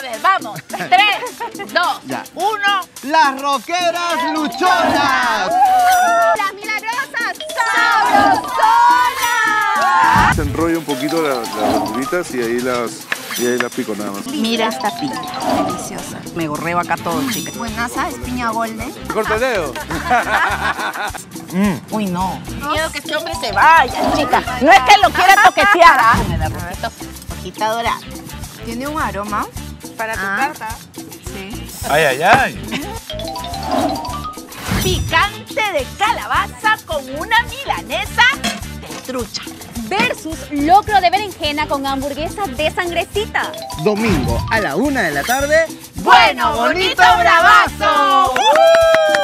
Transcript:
ver, vamos. 3, 2, 1. Las roqueras luchonas. Las milagrosas ¡Sabrosona! Se enrolla un poquito las verduritas y ahí las pico nada más. Mira esta piña. Deliciosa. Me gorreo acá todo, chicas. Buenaza, es piña golden. Corta el dedo. Uy, no. Miedo que este hombre se vaya, chicas. No es que lo quiera toquetear, ¿ah? El arrocito, hojita dorada. Tiene un aroma. Para tu carta. Sí. Ay, ay, ay. Picante de calabaza con una milanesa de trucha. Versus locro de berenjena con hamburguesa de sangrecita. Domingo a la 1 de la tarde. ¡Bueno, bonito, bravazo!